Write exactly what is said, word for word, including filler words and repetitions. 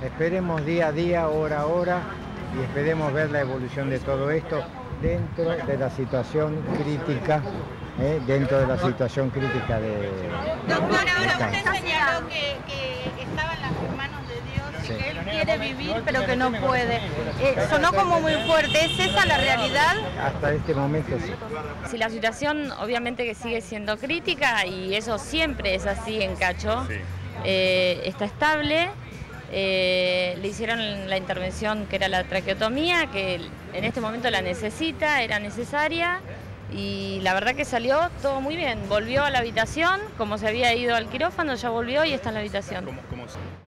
Esperemos día a día, hora a hora, y esperemos ver la evolución de todo esto dentro de la situación crítica, ¿eh? dentro de la situación crítica de... Doctora, ahora usted señaló que, que estaba en las manos de Dios y Sí. que Él quiere vivir pero que no puede. Eh, sonó como muy fuerte, ¿es esa la realidad? Hasta este momento sí. Si la situación obviamente que sigue siendo crítica, y eso siempre es así en Cacho, Sí. eh, está estable, eh, le hicieron la intervención que era la traqueotomía, que en este momento la necesita, era necesaria, y la verdad que salió todo muy bien. Volvió a la habitación, como se había ido al quirófano, ya volvió y está en la habitación. ¿Cómo, cómo